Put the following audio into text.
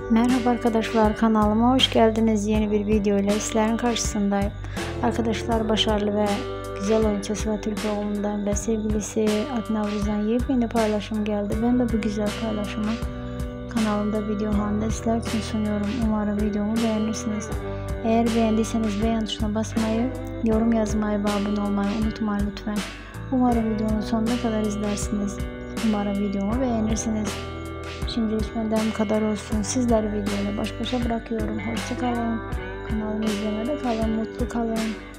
Merhaba arkadaşlar, kanalıma hoş geldiniz. Yeni bir video ile sizlerin karşısındayım. Arkadaşlar, başarılı ve güzel oyuncu Sıla Türkoğlu'ndan ve sevgilisi Adnan Avruz'dan yepyeni paylaşım geldi. Ben de bu güzel paylaşımı kanalımda video halinde sizler için sunuyorum. Umarım videomu beğenirsiniz. Eğer beğendiyseniz beğen tuşuna basmayı, yorum yazmayı ve abone olmayı unutmayın lütfen. Umarım videonun sonuna kadar izlersiniz. Umarım videomu beğenirsiniz. Şimdilik benden bu kadar olsun. Sizleri videoyla baş başa bırakıyorum. Hoşça kalın. Kanalımı izlemede kalın. Mutlu kalın.